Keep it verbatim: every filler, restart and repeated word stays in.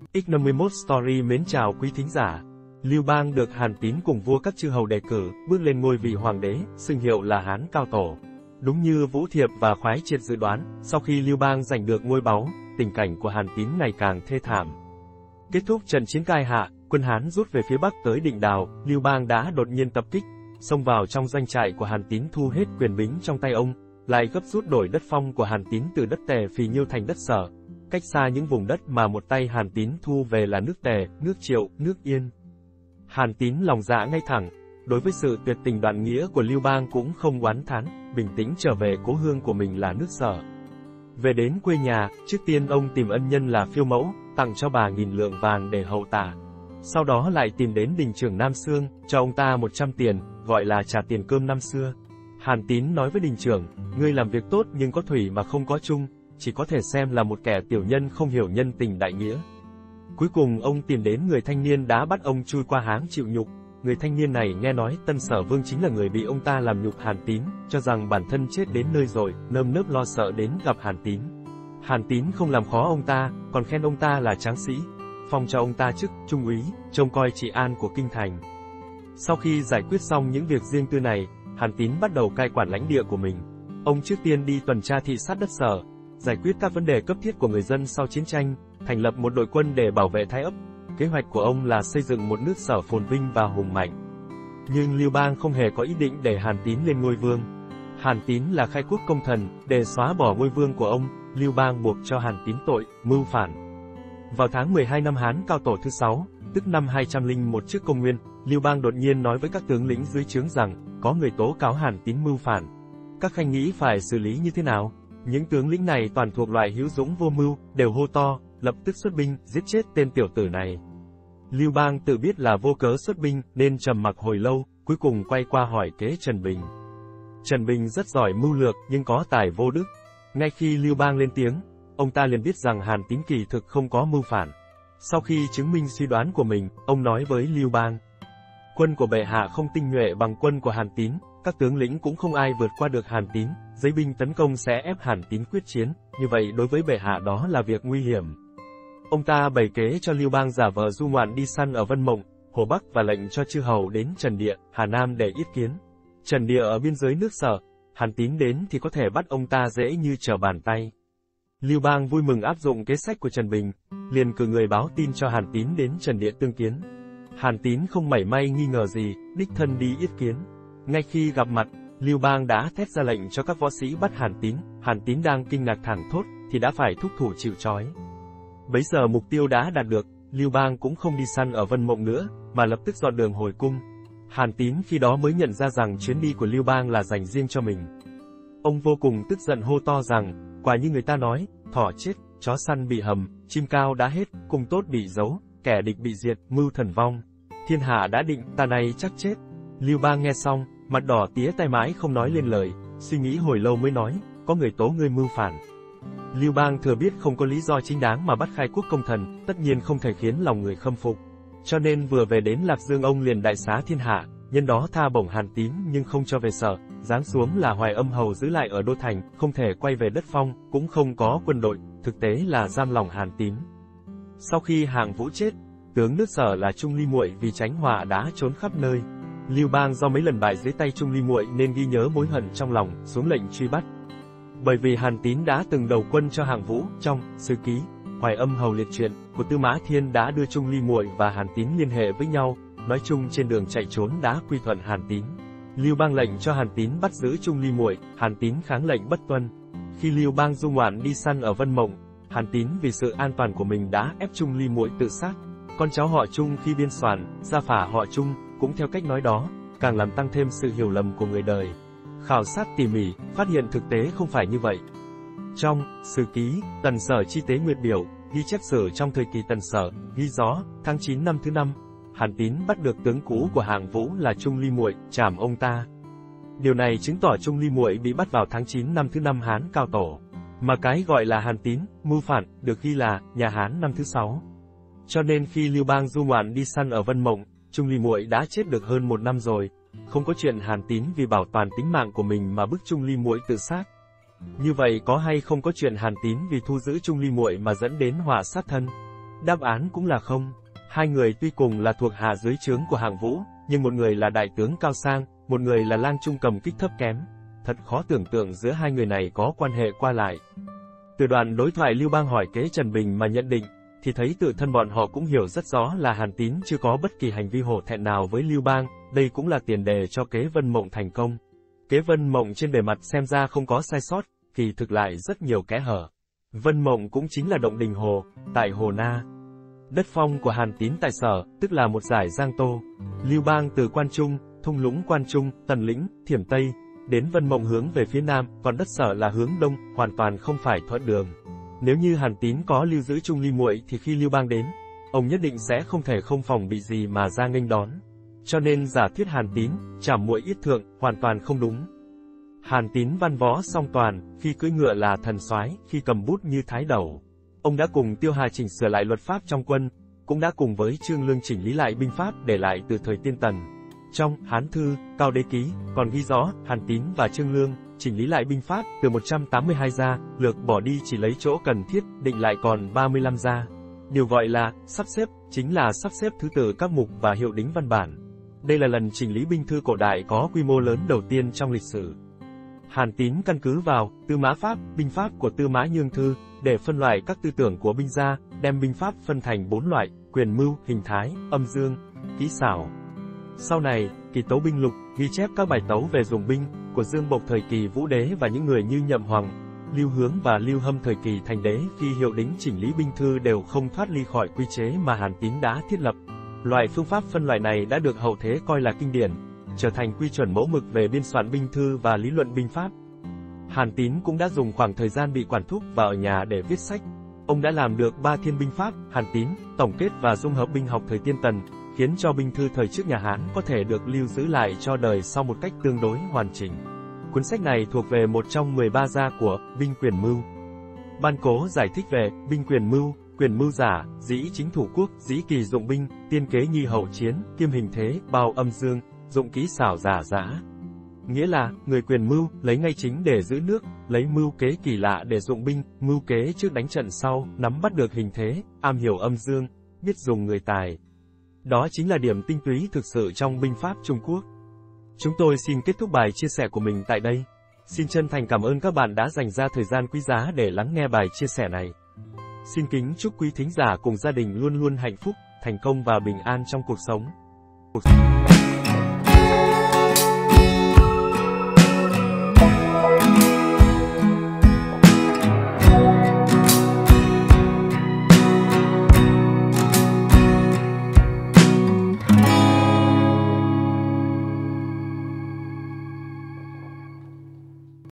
X năm mươi mốt Story mến chào quý thính giả. Lưu Bang được Hàn Tín cùng vua các chư hầu đề cử, bước lên ngôi vị hoàng đế, xưng hiệu là Hán Cao Tổ. Đúng như Vũ Thiệp và Khoái Triệt dự đoán, sau khi Lưu Bang giành được ngôi báu, tình cảnh của Hàn Tín ngày càng thê thảm. Kết thúc trận chiến Cai Hạ, quân Hán rút về phía bắc tới Định Đào, Lưu Bang đã đột nhiên tập kích, xông vào trong doanh trại của Hàn Tín thu hết quyền bính trong tay ông, lại gấp rút đổi đất phong của Hàn Tín từ đất Tề Phì Nhiêu thành đất Sở. Cách xa những vùng đất mà một tay Hàn Tín thu về là nước Tề, nước Triệu, nước Yên. Hàn Tín lòng dạ ngay thẳng, đối với sự tuyệt tình đoạn nghĩa của Lưu Bang cũng không oán thán, bình tĩnh trở về cố hương của mình là nước Sở. Về đến quê nhà, trước tiên ông tìm ân nhân là Phiêu Mẫu, tặng cho bà nghìn lượng vàng để hậu tả. Sau đó lại tìm đến đình trưởng Nam Xương, cho ông ta một trăm tiền, gọi là trả tiền cơm năm xưa. Hàn Tín nói với đình trưởng, ngươi làm việc tốt nhưng có thủy mà không có chung, chỉ có thể xem là một kẻ tiểu nhân không hiểu nhân tình đại nghĩa. Cuối cùng ông tìm đến người thanh niên đã bắt ông chui qua háng chịu nhục. Người thanh niên này nghe nói Tân Sở Vương chính là người bị ông ta làm nhục Hàn Tín, cho rằng bản thân chết đến nơi rồi, nơm nớp lo sợ đến gặp Hàn Tín. Hàn Tín không làm khó ông ta, còn khen ông ta là tráng sĩ, phong cho ông ta chức trung úy, trông coi trị an của kinh thành. Sau khi giải quyết xong những việc riêng tư này, Hàn Tín bắt đầu cai quản lãnh địa của mình. Ông trước tiên đi tuần tra thị sát đất Sở, giải quyết các vấn đề cấp thiết của người dân sau chiến tranh, thành lập một đội quân để bảo vệ Thái Ấp. Kế hoạch của ông là xây dựng một nước Sở phồn vinh và hùng mạnh. Nhưng Lưu Bang không hề có ý định để Hàn Tín lên ngôi vương. Hàn Tín là khai quốc công thần, để xóa bỏ ngôi vương của ông, Lưu Bang buộc cho Hàn Tín tội mưu phản. Vào tháng mười hai năm Hán Cao Tổ thứ sáu, tức năm hai trăm lẻ một trước công nguyên, Lưu Bang đột nhiên nói với các tướng lĩnh dưới trướng rằng, có người tố cáo Hàn Tín mưu phản. Các khanh nghĩ phải xử lý như thế nào? Những tướng lĩnh này toàn thuộc loại hữu dũng vô mưu, đều hô to, lập tức xuất binh, giết chết tên tiểu tử này. Lưu Bang tự biết là vô cớ xuất binh, nên trầm mặc hồi lâu, cuối cùng quay qua hỏi kế Trần Bình. Trần Bình rất giỏi mưu lược, nhưng có tài vô đức. Ngay khi Lưu Bang lên tiếng, ông ta liền biết rằng Hàn Tín kỳ thực không có mưu phản. Sau khi chứng minh suy đoán của mình, ông nói với Lưu Bang, quân của bệ hạ không tinh nhuệ bằng quân của Hàn Tín, các tướng lĩnh cũng không ai vượt qua được Hàn Tín, giấy binh tấn công sẽ ép Hàn Tín quyết chiến, như vậy đối với bệ hạ đó là việc nguy hiểm. Ông ta bày kế cho Lưu Bang giả vờ du ngoạn đi săn ở Vân Mộng, Hồ Bắc và lệnh cho chư hầu đến Trần Địa, Hà Nam để yết kiến. Trần Địa ở biên giới nước Sở, Hàn Tín đến thì có thể bắt ông ta dễ như trở bàn tay. Lưu Bang vui mừng áp dụng kế sách của Trần Bình, liền cử người báo tin cho Hàn Tín đến Trần Địa tương kiến. Hàn Tín không mảy may nghi ngờ gì, đích thân đi yết kiến. Ngay khi gặp mặt, Lưu Bang đã thét ra lệnh cho các võ sĩ bắt Hàn Tín. Hàn Tín đang kinh ngạc thảng thốt, thì đã phải thúc thủ chịu trói. Bấy giờ mục tiêu đã đạt được, Lưu Bang cũng không đi săn ở Vân Mộng nữa, mà lập tức dọn đường hồi cung. Hàn Tín khi đó mới nhận ra rằng chuyến đi của Lưu Bang là dành riêng cho mình. Ông vô cùng tức giận hô to rằng, quả như người ta nói, thỏ chết, chó săn bị hầm, chim cao đã hết, cung tốt bị giấu, kẻ địch bị diệt, mưu thần vong. Thiên hạ đã định, ta này chắc chết. Lưu Bang nghe xong, mặt đỏ tía tai mãi không nói lên lời, suy nghĩ hồi lâu mới nói, có người tố ngươi mưu phản. Lưu Bang thừa biết không có lý do chính đáng mà bắt khai quốc công thần, tất nhiên không thể khiến lòng người khâm phục. Cho nên vừa về đến Lạc Dương ông liền đại xá thiên hạ, nhân đó tha bổng Hàn Tín nhưng không cho về Sở, giáng xuống là Hoài Âm hầu giữ lại ở đô thành, không thể quay về đất phong, cũng không có quân đội, thực tế là giam lòng Hàn Tín. Sau khi Hạng Vũ chết, tướng nước Sở là Trung Ly Muội vì tránh họa đã trốn khắp nơi. Lưu Bang do mấy lần bại dưới tay Trung Ly Muội nên ghi nhớ mối hận trong lòng, xuống lệnh truy bắt. Bởi vì Hàn Tín đã từng đầu quân cho Hạng Vũ, trong Sử Ký, Hoài Âm hầu liệt truyện của Tư Mã Thiên đã đưa Trung Ly Muội và Hàn Tín liên hệ với nhau, nói chung trên đường chạy trốn đã quy thuận Hàn Tín. Lưu Bang lệnh cho Hàn Tín bắt giữ Trung Ly Muội, Hàn Tín kháng lệnh bất tuân. Khi Lưu Bang du ngoạn đi săn ở Vân Mộng, Hàn Tín vì sự an toàn của mình đã ép Trung Ly Muội tự sát. Con cháu họ Trung khi biên soạn, gia phả họ Trung, cũng theo cách nói đó, càng làm tăng thêm sự hiểu lầm của người đời. Khảo sát tỉ mỉ, phát hiện thực tế không phải như vậy. Trong Sử Ký, Tần Sở chi tế nguyệt biểu, ghi chép sử trong thời kỳ Tần Sở, ghi rõ, tháng chín năm thứ năm, Hàn Tín bắt được tướng cũ của Hạng Vũ là Trung Ly Muội, trảm ông ta. Điều này chứng tỏ Trung Ly Muội bị bắt vào tháng chín năm thứ năm Hán Cao Tổ. Mà cái gọi là Hàn Tín, mưu phản, được ghi là nhà Hán năm thứ sáu. Cho nên khi Lưu Bang du ngoạn đi săn ở Vân Mộng, Trung Ly Muội đã chết được hơn một năm rồi. Không có chuyện Hàn Tín vì bảo toàn tính mạng của mình mà bức Trung Ly Muội tự sát. Như vậy có hay không có chuyện Hàn Tín vì thu giữ Trung Ly Muội mà dẫn đến họa sát thân? Đáp án cũng là không. Hai người tuy cùng là thuộc hạ dưới trướng của Hạng Vũ, nhưng một người là đại tướng cao sang, một người là lang trung cầm kích thấp kém. Thật khó tưởng tượng giữa hai người này có quan hệ qua lại. Từ đoạn đối thoại Lưu Bang hỏi kế Trần Bình mà nhận định, thì thấy tự thân bọn họ cũng hiểu rất rõ là Hàn Tín chưa có bất kỳ hành vi hổ thẹn nào với Lưu Bang, đây cũng là tiền đề cho kế Vân Mộng thành công. Kế Vân Mộng trên bề mặt xem ra không có sai sót, kỳ thực lại rất nhiều kẽ hở. Vân Mộng cũng chính là động Đình Hồ, tại Hồ Na. Đất phong của Hàn Tín tại Sở, tức là một dải Giang Tô. Lưu Bang từ Quan Trung, thung lũng Quan Trung, Tần Lĩnh, Thiểm Tây, đến Vân Mộng hướng về phía Nam, còn đất Sở là hướng Đông, hoàn toàn không phải thuận đường. Nếu như Hàn Tín có lưu giữ Trung Ly muội thì khi Lưu Bang đến, ông nhất định sẽ không thể không phòng bị gì mà ra nghênh đón. Cho nên giả thuyết Hàn Tín, trảm muội yết thượng, hoàn toàn không đúng. Hàn Tín văn võ song toàn, khi cưỡi ngựa là thần soái, khi cầm bút như thái đầu. Ông đã cùng Tiêu Hà chỉnh sửa lại luật pháp trong quân, cũng đã cùng với Trương Lương chỉnh lý lại binh pháp để lại từ thời Tiên Tần. Trong Hán Thư, Cao Đế Ký, còn ghi rõ, Hàn Tín và Trương Lương chỉnh lý lại binh pháp từ một trăm tám mươi hai gia, lược bỏ đi chỉ lấy chỗ cần thiết, định lại còn ba mươi lăm gia. Điều gọi là sắp xếp, chính là sắp xếp thứ tự các mục và hiệu đính văn bản. Đây là lần chỉnh lý binh thư cổ đại có quy mô lớn đầu tiên trong lịch sử. Hàn Tín căn cứ vào Tư Mã Pháp, binh pháp của Tư Mã Nhương Thư, để phân loại các tư tưởng của binh gia, đem binh pháp phân thành bốn loại: quyền mưu, hình thái, âm dương, kỹ xảo. Sau này, Kỳ Tấu Binh Lục ghi chép các bài tấu về dùng binh của Dương Bộc thời kỳ Vũ Đế và những người như Nhậm Hoàng, Lưu Hướng và Lưu Hâm thời kỳ Thành Đế khi hiệu đính chỉnh lý binh thư đều không thoát ly khỏi quy chế mà Hàn Tín đã thiết lập. Loại phương pháp phân loại này đã được hậu thế coi là kinh điển, trở thành quy chuẩn mẫu mực về biên soạn binh thư và lý luận binh pháp. Hàn Tín cũng đã dùng khoảng thời gian bị quản thúc và ở nhà để viết sách. Ông đã làm được ba thiên binh pháp, Hàn Tín, tổng kết và dung hợp binh học thời Tiên Tần, khiến cho binh thư thời trước nhà Hán có thể được lưu giữ lại cho đời sau một cách tương đối hoàn chỉnh. Cuốn sách này thuộc về một trong mười ba gia của Binh Quyền Mưu. Ban Cố giải thích về binh quyền mưu, quyền mưu giả, dĩ chính thủ quốc, dĩ kỳ dụng binh, tiên kế nhi hậu chiến, kiêm hình thế, bao âm dương, dụng kỹ xảo giả dã. Nghĩa là, người quyền mưu, lấy ngay chính để giữ nước, lấy mưu kế kỳ lạ để dụng binh, mưu kế trước đánh trận sau, nắm bắt được hình thế, am hiểu âm dương, biết dùng người tài. Đó chính là điểm tinh túy thực sự trong binh pháp Trung Quốc. Chúng tôi xin kết thúc bài chia sẻ của mình tại đây. Xin chân thành cảm ơn các bạn đã dành ra thời gian quý giá để lắng nghe bài chia sẻ này. Xin kính chúc quý thính giả cùng gia đình luôn luôn hạnh phúc, thành công và bình an trong cuộc sống.